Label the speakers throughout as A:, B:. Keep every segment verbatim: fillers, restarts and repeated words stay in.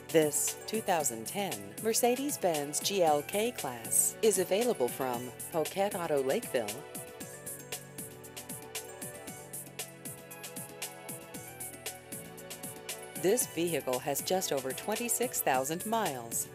A: This two thousand ten Mercedes-Benz G L K Class is available from Poquet Auto Lakeville. This vehicle has just over twenty-six thousand miles.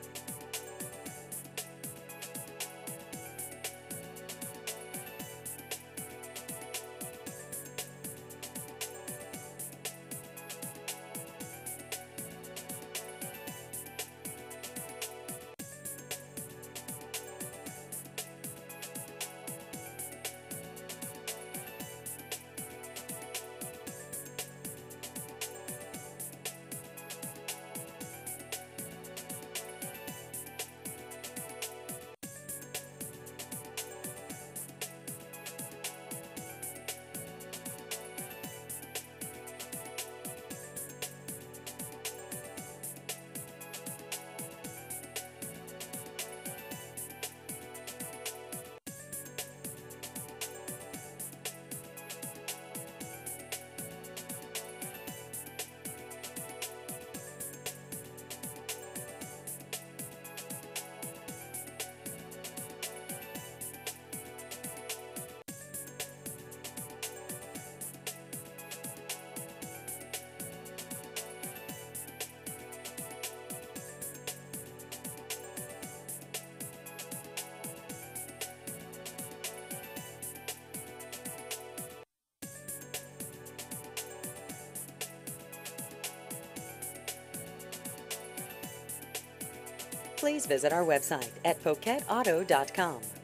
A: Please visit our website at poquet auto dot com.